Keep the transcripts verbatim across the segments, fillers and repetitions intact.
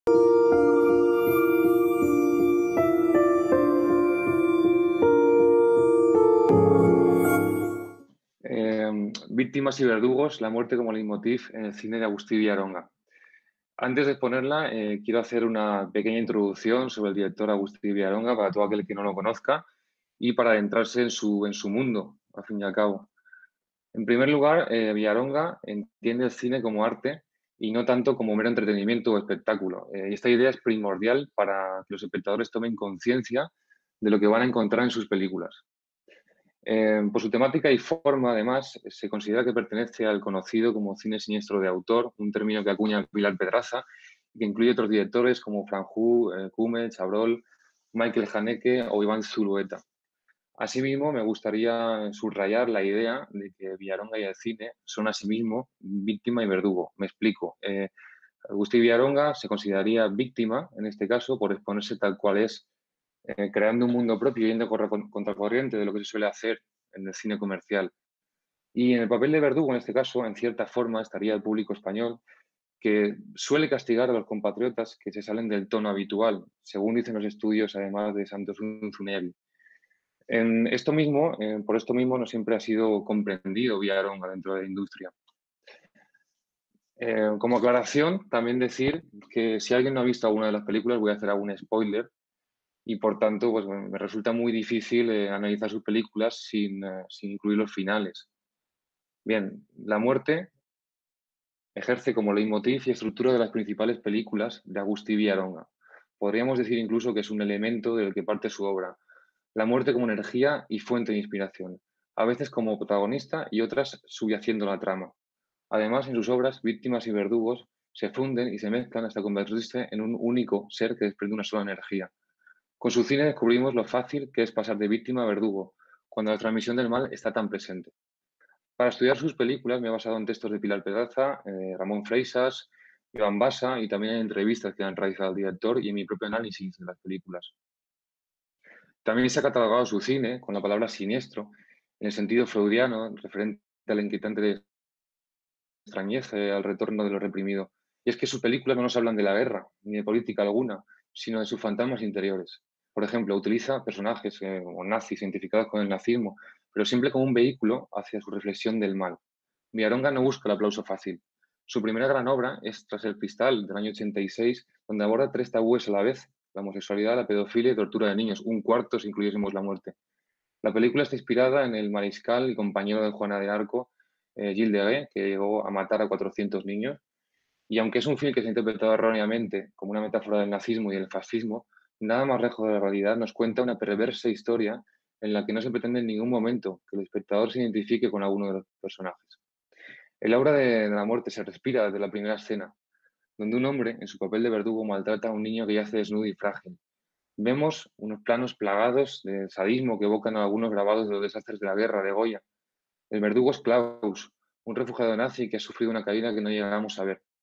Eh, Víctimas y verdugos, la muerte como leitmotiv en el cine de Agustí Villaronga. Antes de exponerla, eh, quiero hacer una pequeña introducción sobre el director Agustí Villaronga para todo aquel que no lo conozca y para adentrarse en su, en su mundo, al fin y al cabo. En primer lugar, eh, Villaronga entiende el cine como arte y no tanto como mero entretenimiento o espectáculo. Eh, y esta idea es primordial para que los espectadores tomen conciencia de lo que van a encontrar en sus películas. Eh, por su temática y forma, además, se considera que pertenece al conocido como cine siniestro de autor, un término que acuña Pilar Pedraza, y que incluye otros directores como Franju, eh, Cume, Chabrol, Michael Haneke o Iván Zulueta. Asimismo, me gustaría subrayar la idea de que Villaronga y el cine son asimismo víctima y verdugo. Me explico. Eh, Agustín Villaronga se consideraría víctima, en este caso, por exponerse tal cual es, eh, creando un mundo propio, yendo corre- contracorriente de lo que se suele hacer en el cine comercial. Y en el papel de verdugo, en este caso, en cierta forma, estaría el público español, que suele castigar a los compatriotas que se salen del tono habitual, según dicen los estudios, además de Santos Unzunevi. En esto mismo, eh, por esto mismo, no siempre ha sido comprendido Villaronga dentro de la industria. Eh, como aclaración, también decir que si alguien no ha visto alguna de las películas, voy a hacer algún spoiler y por tanto pues, me resulta muy difícil eh, analizar sus películas sin, eh, sin incluir los finales. Bien, la muerte ejerce como leitmotiv y estructura de las principales películas de Agustí Villaronga. Podríamos decir incluso que es un elemento del que parte su obra. La muerte como energía y fuente de inspiración, a veces como protagonista y otras subyaciendo la trama. Además, en sus obras, víctimas y verdugos se funden y se mezclan hasta convertirse en un único ser que desprende una sola energía. Con su cine descubrimos lo fácil que es pasar de víctima a verdugo, cuando la transmisión del mal está tan presente. Para estudiar sus películas me he basado en textos de Pilar Pedraza, eh, Ramón Freixas, Iván Basa y también en entrevistas que han realizado al director y en mi propio análisis de las películas. También se ha catalogado su cine con la palabra siniestro, en el sentido freudiano, referente al inquietante de extrañeza, al retorno de lo reprimido. Y es que sus películas no nos hablan de la guerra, ni de política alguna, sino de sus fantasmas interiores. Por ejemplo, utiliza personajes eh, o nazis identificados con el nazismo, pero siempre como un vehículo hacia su reflexión del mal. Villaronga no busca el aplauso fácil. Su primera gran obra es Tras el cristal, del año ochenta y seis, donde aborda tres tabúes a la vez: la homosexualidad, la pedofilia y tortura de niños, un cuarto si incluyésemos la muerte. La película está inspirada en el mariscal y compañero de Juana de Arco, eh, Gilles de Rais, que llegó a matar a cuatrocientos niños. Y aunque es un film que se ha interpretado erróneamente como una metáfora del nazismo y del fascismo, nada más lejos de la realidad nos cuenta una perversa historia en la que no se pretende en ningún momento que el espectador se identifique con alguno de los personajes. El aura de, de la muerte se respira desde la primera escena, donde un hombre, en su papel de verdugo, maltrata a un niño que yace desnudo y frágil. Vemos unos planos plagados de sadismo que evocan a algunos grabados de los desastres de la guerra de Goya. El verdugo es Klaus, un refugiado nazi que ha sufrido una caída que no llegamos a ver.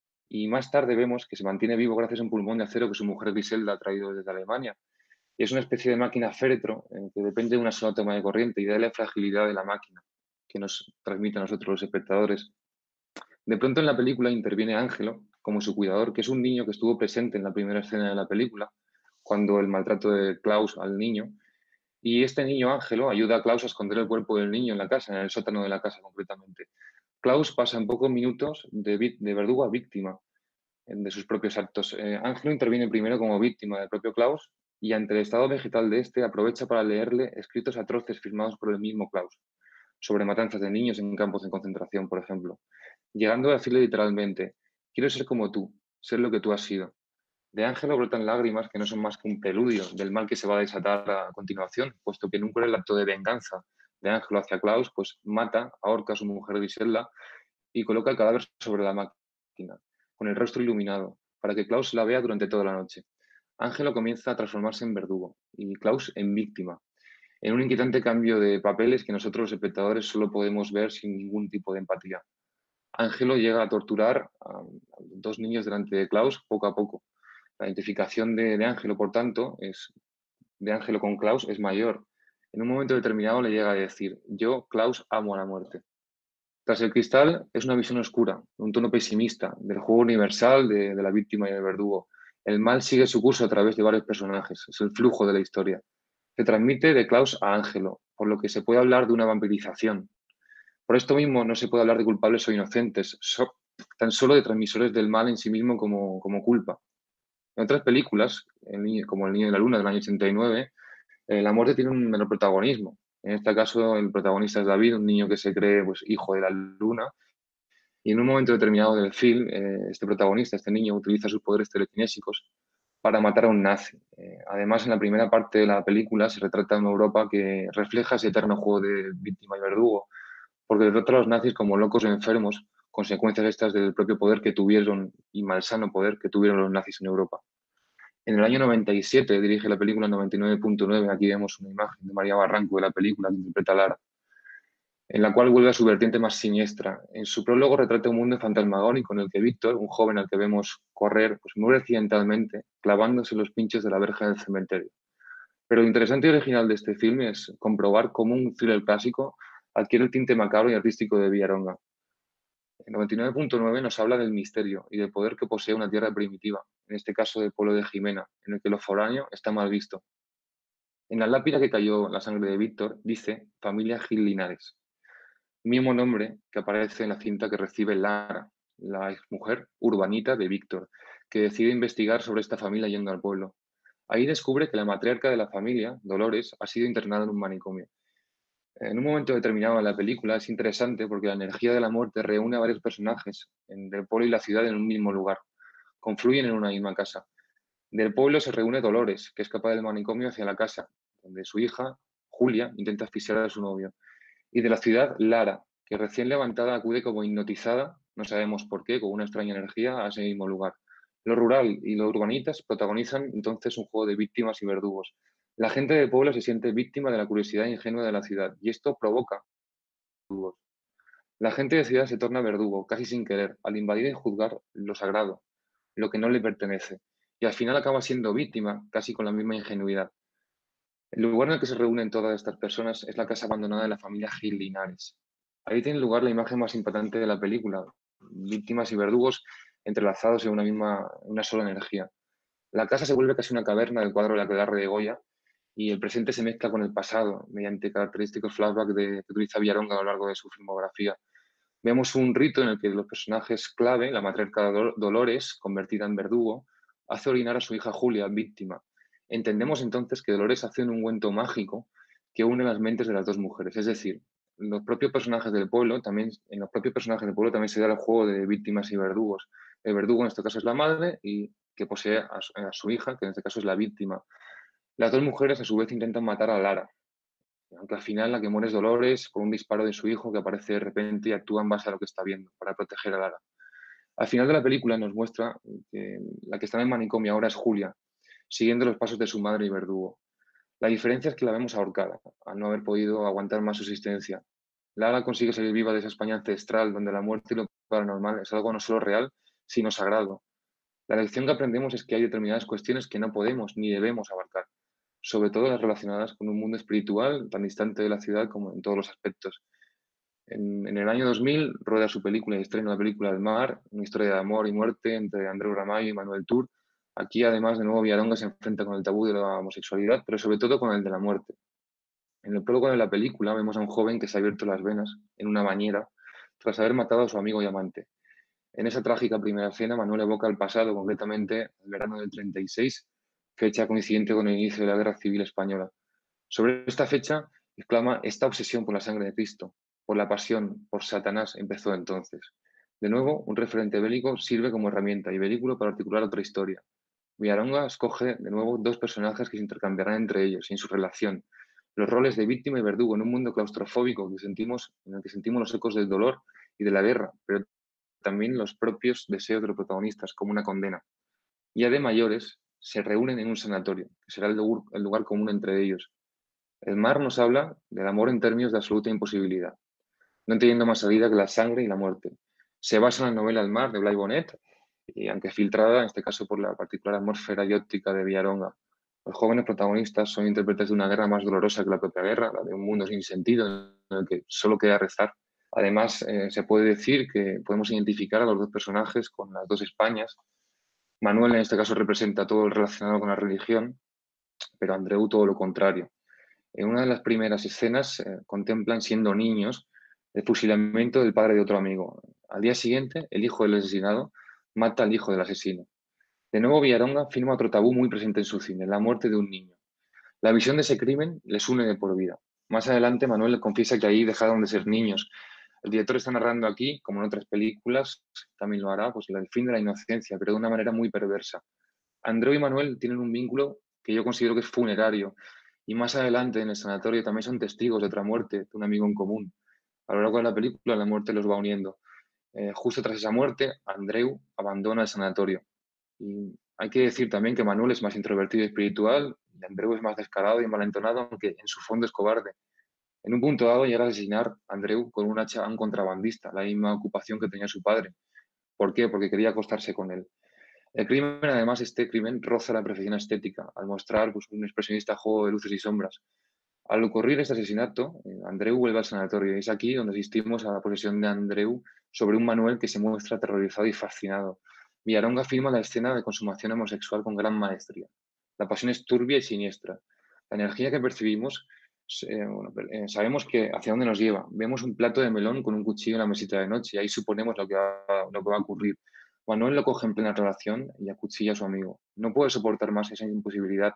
Y más tarde vemos que se mantiene vivo gracias a un pulmón de acero que su mujer Griselda ha traído desde Alemania. Y es una especie de máquina féretro eh, que depende de una sola toma de corriente y de la fragilidad de la máquina que nos transmite a nosotros los espectadores. De pronto en la película interviene Ángelo como su cuidador, que es un niño que estuvo presente en la primera escena de la película, cuando el maltrato de Klaus al niño. Y este niño, Ángelo, ayuda a Klaus a esconder el cuerpo del niño en la casa, en el sótano de la casa concretamente. Klaus pasa en pocos minutos de, de verdugo a víctima de sus propios actos. Eh, Ángelo interviene primero como víctima del propio Klaus y ante el estado vegetal de este aprovecha para leerle escritos atroces firmados por el mismo Klaus, sobre matanzas de niños en campos de concentración, por ejemplo, llegando a decirle literalmente: quiero ser como tú, ser lo que tú has sido. De Ángelo brotan lágrimas que no son más que un preludio del mal que se va a desatar a continuación, puesto que en un cruel acto de venganza de Ángelo hacia Klaus, pues mata, ahorca a su mujer Griselda y coloca el cadáver sobre la máquina, con el rostro iluminado, para que Klaus la vea durante toda la noche. Ángelo comienza a transformarse en verdugo y Klaus en víctima, en un inquietante cambio de papeles que nosotros los espectadores solo podemos ver sin ningún tipo de empatía. Ángelo llega a torturar a dos niños delante de Klaus poco a poco. La identificación de, de Ángelo, por tanto, es, de Ángelo con Klaus es mayor. En un momento determinado le llega a decir: yo, Klaus, amo a la muerte. Tras el cristal es una visión oscura, un tono pesimista del juego universal de, de la víctima y del verdugo. El mal sigue su curso a través de varios personajes, es el flujo de la historia. Se transmite de Klaus a Angelo, por lo que se puede hablar de una vampirización. Por esto mismo no se puede hablar de culpables o inocentes, so- tan solo de transmisores del mal en sí mismo como, como culpa. En otras películas, el niño- como El niño de la luna del año ochenta y nueve, eh, la muerte tiene un menor protagonismo. En este caso, el protagonista es David, un niño que se cree pues, hijo de la luna, y en un momento determinado del film, eh, este protagonista, este niño, utiliza sus poderes telecinésicos para matar a un nazi. Eh, además, en la primera parte de la película se retrata una Europa que refleja ese eterno juego de víctima y verdugo, porque trata a los nazis como locos o enfermos, consecuencias estas del propio poder que tuvieron y malsano poder que tuvieron los nazis en Europa. En el año noventa y siete dirige la película noventa y nueve punto nueve. Aquí vemos una imagen de María Barranco de la película que interpreta a Lara, en la cual vuelve a su vertiente más siniestra. En su prólogo retrata un mundo fantasmagórico en el que Víctor, un joven al que vemos correr, pues muere accidentalmente clavándose los pinchos de la verja del cementerio. Pero lo interesante y original de este filme es comprobar cómo un thriller clásico adquiere el tinte macabro y artístico de Villaronga. El noventa y nueve punto nueve nos habla del misterio y del poder que posee una tierra primitiva, en este caso del pueblo de Jimena, en el que lo foráneo está mal visto. En la lápida que cayó la sangre de Víctor dice familia Gil Linares, mismo nombre que aparece en la cinta que recibe Lara, la exmujer urbanita de Víctor, que decide investigar sobre esta familia yendo al pueblo. Ahí descubre que la matriarca de la familia, Dolores, ha sido internada en un manicomio. En un momento determinado de la película es interesante porque la energía de la muerte reúne a varios personajes en- del pueblo y la ciudad en un mismo lugar. Confluyen en una misma casa. Del pueblo se reúne Dolores, que escapa del manicomio hacia la casa, donde su hija, Julia, intenta asfixiar a su novio. Y de la ciudad, Lara, que recién levantada acude como hipnotizada, no sabemos por qué, con una extraña energía, a ese mismo lugar. Lo rural y lo urbanitas protagonizan entonces un juego de víctimas y verdugos. La gente del pueblo se siente víctima de la curiosidad ingenua de la ciudad, y esto provoca verdugos. La gente de ciudad se torna verdugo, casi sin querer, al invadir y juzgar lo sagrado, lo que no le pertenece, y al final acaba siendo víctima, casi con la misma ingenuidad. El lugar en el que se reúnen todas estas personas es la casa abandonada de la familia Gil Linares. Ahí tiene lugar la imagen más impactante de la película, víctimas y verdugos entrelazados en una misma, una sola energía. La casa se vuelve casi una caverna del cuadro de la aquelarre de Goya y el presente se mezcla con el pasado mediante característicos flashbacks de, que utiliza Villaronga a lo largo de su filmografía. Vemos un rito en el que los personajes clave, la matriarca Dol- Dolores, convertida en verdugo, hace orinar a su hija Julia, víctima. Entendemos entonces que Dolores hace un ungüento mágico que une las mentes de las dos mujeres. Es decir, los propios personajes del pueblo, también, en los propios personajes del pueblo también se da el juego de víctimas y verdugos. El verdugo en este caso es la madre y que posee a su, a su hija, que en este caso es la víctima. Las dos mujeres a su vez intentan matar a Lara, aunque al final la que muere es Dolores por un disparo de su hijo que aparece de repente y actúa en base a lo que está viendo para proteger a Lara. Al final de la película nos muestra que la que está en el manicomio ahora es Julia, siguiendo los pasos de su madre y verdugo. La diferencia es que la vemos ahorcada, al no haber podido aguantar más su existencia. Lara consigue salir viva de esa España ancestral donde la muerte y lo paranormal es algo no solo real, sino sagrado. La lección que aprendemos es que hay determinadas cuestiones que no podemos ni debemos abarcar, sobre todo las relacionadas con un mundo espiritual tan distante de la ciudad como en todos los aspectos. En, en el año dos mil rueda su película y estrena la película El Mar, una historia de amor y muerte entre Andreu Ramallo y Manuel Tur. Aquí, además, de nuevo, Villaronga se enfrenta con el tabú de la homosexualidad, pero sobre todo con el de la muerte. En el prólogo de la película vemos a un joven que se ha abierto las venas en una bañera tras haber matado a su amigo y amante. En esa trágica primera escena, Manuel evoca el pasado, concretamente el verano del treinta y seis, fecha coincidente con el inicio de la Guerra Civil Española. Sobre esta fecha, exclama, esta obsesión por la sangre de Cristo, por la pasión, por Satanás, empezó entonces. De nuevo, un referente bélico sirve como herramienta y vehículo para articular otra historia. Villaronga escoge de nuevo dos personajes que se intercambiarán entre ellos y en su relación. Los roles de víctima y verdugo en un mundo claustrofóbico que sentimos, en el que sentimos los ecos del dolor y de la guerra, pero también los propios deseos de los protagonistas, como una condena. Ya de mayores, se reúnen en un sanatorio, que será el lugar, el lugar común entre ellos. El mar nos habla del amor en términos de absoluta imposibilidad, no teniendo más salida que la sangre y la muerte. Se basa en la novela El mar de Blai Bonet, y aunque filtrada, en este caso por la particular atmósfera y óptica de Villaronga. Los jóvenes protagonistas son intérpretes de una guerra más dolorosa que la propia guerra, la de un mundo sin sentido en el que solo queda rezar. Además, eh, se puede decir que podemos identificar a los dos personajes con las dos Españas, Manuel en este caso representa todo lo relacionado con la religión, pero Andreu todo lo contrario. En una de las primeras escenas eh, contemplan, siendo niños, el fusilamiento del padre de otro amigo. Al día siguiente, el hijo del asesinado mata al hijo del asesino. De nuevo, Villaronga firma otro tabú muy presente en su cine, la muerte de un niño. La visión de ese crimen les une de por vida. Más adelante, Manuel le confiesa que ahí dejaron de ser niños. El director está narrando aquí, como en otras películas, también lo hará, pues el fin de la inocencia, pero de una manera muy perversa. Andreu y Manuel tienen un vínculo que yo considero que es funerario. Y más adelante, en el sanatorio, también son testigos de otra muerte, de un amigo en común. A lo largo de la película, la muerte los va uniendo. Eh, justo tras esa muerte, Andreu abandona el sanatorio. Y hay que decir también que Manuel es más introvertido y espiritual, y Andreu es más descarado y malentonado, aunque en su fondo es cobarde. En un punto dado llega a asesinar a Andreu con un hacha a un contrabandista, la misma ocupación que tenía su padre. ¿Por qué? Porque quería acostarse con él. El crimen, además, este crimen roza la perfección estética, al mostrar pues, un expresionista juego de luces y sombras. Al ocurrir este asesinato, eh, Andreu vuelve al sanatorio y es aquí donde asistimos a la posesión de Andreu sobre un Manuel que se muestra aterrorizado y fascinado. Villaronga filma la escena de consumación homosexual con gran maestría. La pasión es turbia y siniestra. La energía que percibimos, eh, bueno, eh, sabemos que hacia dónde nos lleva. Vemos un plato de melón con un cuchillo en la mesita de noche y ahí suponemos lo que va, lo que va a ocurrir. Manuel lo coge en plena relación y acuchilla a su amigo. No puede soportar más esa imposibilidad,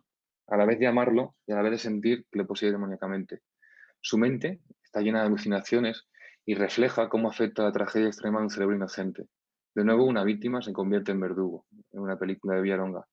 a la vez de amarlo y a la vez de sentir que le posee demoníacamente. Su mente está llena de alucinaciones y refleja cómo afecta la tragedia extrema de un cerebro inocente. De nuevo, una víctima se convierte en verdugo, en una película de Villaronga.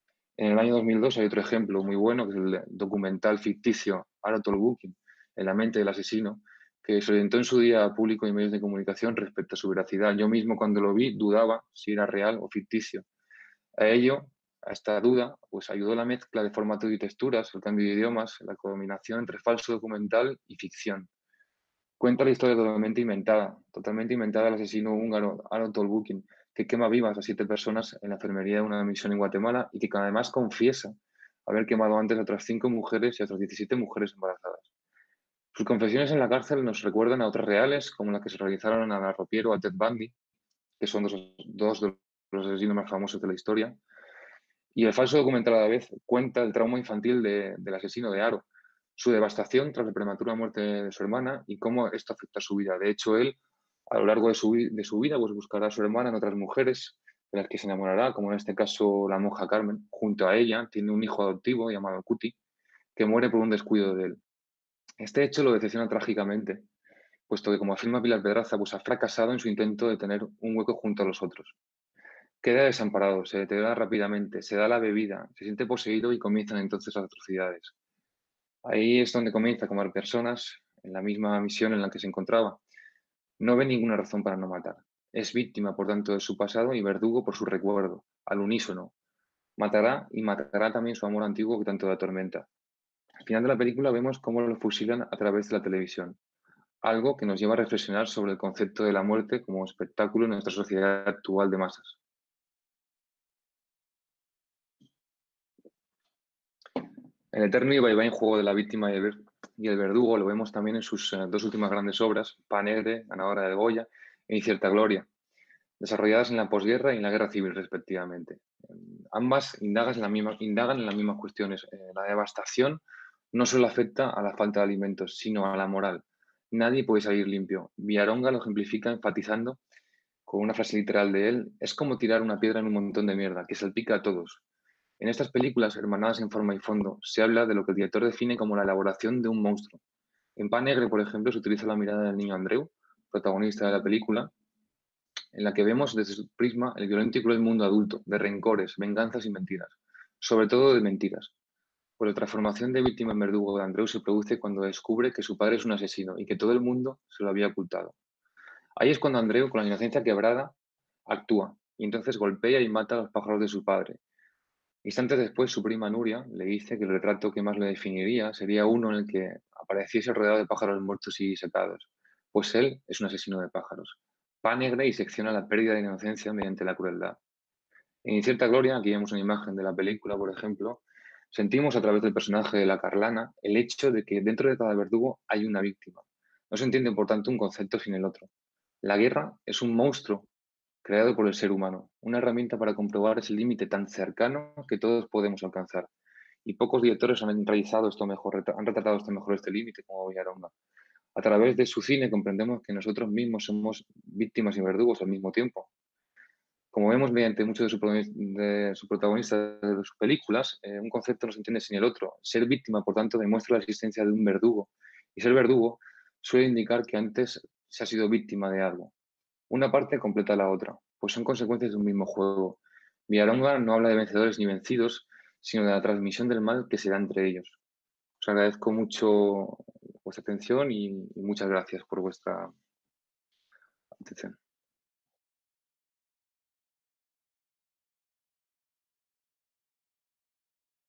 En el año dos mil dos hay otro ejemplo muy bueno, que es el documental ficticio Ara Tolbukin, En la mente del asesino, que se orientó en su día a público y medios de comunicación respecto a su veracidad. Yo mismo cuando lo vi dudaba si era real o ficticio. A ello, a esta duda, pues ayudó la mezcla de formatos y texturas, el cambio de idiomas, la combinación entre falso documental y ficción. Cuenta la historia totalmente inventada, totalmente inventada del asesino húngaro Aaron Tolbukin, que quema vivas a siete personas en la enfermería de una misión en Guatemala y que además confiesa haber quemado antes a otras cinco mujeres y a otras diecisiete mujeres embarazadas. Sus confesiones en la cárcel nos recuerdan a otras reales, como las que se realizaron a la Ropiero o a Ted Bundy, que son dos, dos de los asesinos más famosos de la historia. Y el falso documental a la vez cuenta el trauma infantil de, del asesino de Aro, su devastación tras la prematura muerte de su hermana y cómo esto afecta a su vida. De hecho, él, a lo largo de su, de su vida, pues buscará a su hermana en otras mujeres de las que se enamorará, como en este caso la monja Carmen. Junto a ella tiene un hijo adoptivo llamado Cuti, que muere por un descuido de él. Este hecho lo decepciona trágicamente, puesto que, como afirma Pilar Pedraza, pues ha fracasado en su intento de tener un hueco junto a los otros. Queda desamparado, se deteriora rápidamente, se da la bebida, se siente poseído y comienzan entonces las atrocidades. Ahí es donde comienza a comer personas en la misma misión en la que se encontraba. No ve ninguna razón para no matar. Es víctima, por tanto, de su pasado y verdugo por su recuerdo, al unísono. Matará y matará también su amor antiguo que tanto le atormenta. Al final de la película vemos cómo lo fusilan a través de la televisión, algo que nos lleva a reflexionar sobre el concepto de la muerte como espectáculo en nuestra sociedad actual de masas. El eterno y vaivén juego de la víctima y el, ver- y el verdugo lo vemos también en sus eh, dos últimas grandes obras, Pa Negre, ganadora de Goya, e Incierta Gloria, desarrolladas en la posguerra y en la guerra civil, respectivamente. Eh, ambas indagan en, la misma, indagan en las mismas cuestiones. Eh, la devastación no solo afecta a la falta de alimentos, sino a la moral. Nadie puede salir limpio. Villaronga lo ejemplifica enfatizando con una frase literal de él: es como tirar una piedra en un montón de mierda, que salpica a todos. En estas películas, hermanadas en forma y fondo, se habla de lo que el director define como la elaboración de un monstruo. En Pan Negre, por ejemplo, se utiliza la mirada del niño Andreu, protagonista de la película, en la que vemos desde su prisma el violento y cruel mundo adulto, de rencores, venganzas y mentiras. Sobre todo de mentiras. Pues la transformación de víctima en verdugo de Andreu se produce cuando descubre que su padre es un asesino y que todo el mundo se lo había ocultado. Ahí es cuando Andreu, con la inocencia quebrada, actúa y entonces golpea y mata a los pájaros de su padre. Instantes después, su prima Nuria le dice que el retrato que más le definiría sería uno en el que apareciese rodeado de pájaros muertos y secados, pues él es un asesino de pájaros. Pa negra y secciona la pérdida de inocencia mediante la crueldad. En Incierta Gloria, aquí vemos una imagen de la película, por ejemplo, sentimos a través del personaje de la Carlana el hecho de que dentro de cada verdugo hay una víctima. No se entiende, por tanto, un concepto sin el otro. La guerra es un monstruo creado por el ser humano, una herramienta para comprobar ese límite tan cercano que todos podemos alcanzar. Y pocos directores han realizado esto mejor, retra- han retratado esto mejor este límite como Villaronga. A través de su cine comprendemos que nosotros mismos somos víctimas y verdugos al mismo tiempo. Como vemos mediante muchos de sus protagonistas de sus protagonistas de sus películas, eh, un concepto no se entiende sin el otro. Ser víctima, por tanto, demuestra la existencia de un verdugo. Y ser verdugo suele indicar que antes se ha sido víctima de algo. Una parte completa la otra, pues son consecuencias de un mismo juego. Villalonga no habla de vencedores ni vencidos, sino de la transmisión del mal que se da entre ellos. Os agradezco mucho vuestra atención y, y muchas gracias por vuestra atención.